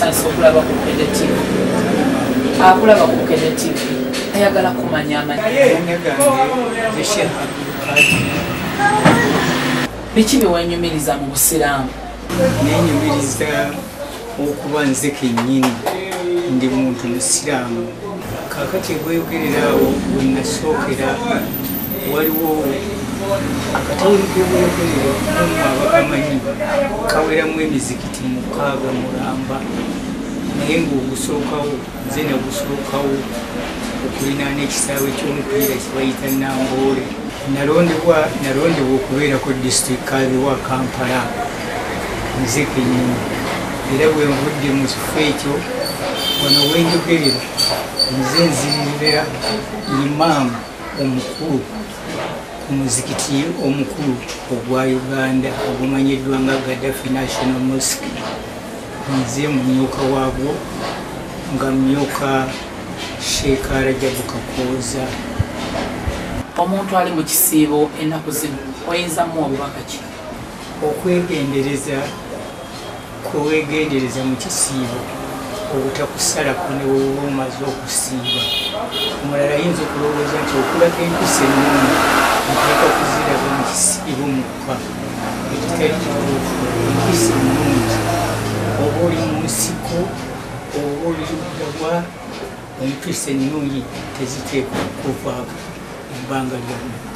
kyesanyisa okulaba ku Bukedde TV. Akulaba ku Bukedde TV ayagala kumanya biki biwenyumiriza mu busiraamu? Nenyumiriza okuba nze kennyini ndi muntu musiraamu. Kakati bweyogererawo wenasookera waliwo akatawuli kebweyogerera abakamanyi kaweramu emizikiti 6 Mulamba, naye ng'ogusookawo nze nagusookawo okulinaana ekisaawe ky'omupiira kibayita Namboole. Nalondebwa okubeerako disitulikiti kaazi wa Kampala nze kennyini, era bwe nvudde mu kifo ekyo wano wenjogerera nze nzirira imaamu omukulu ku muzikiti omukulu ogwa Uganda ogumanyiddwa nga Gaddafi National Mosque. Nze mumyuka waagwo nga mmyuka Sheikh Rajabu Kakooza. Omuntu ali mu kisiibo ennaku zino oyinzamu obubaka ki? Kwegendereza mu kisiibo, obutakusalako ne woba omaze okusiiba. Omulala ayinza okulowooza nti okulako empisa ennungi nteeka kuziraga mu kisiibo mukka, ekitali kituufu. Empisa ennungi oba oli mu nsiko oba oli luddabwa, empisa ennungi teziteekwa okuvaako ebbanga lyonna.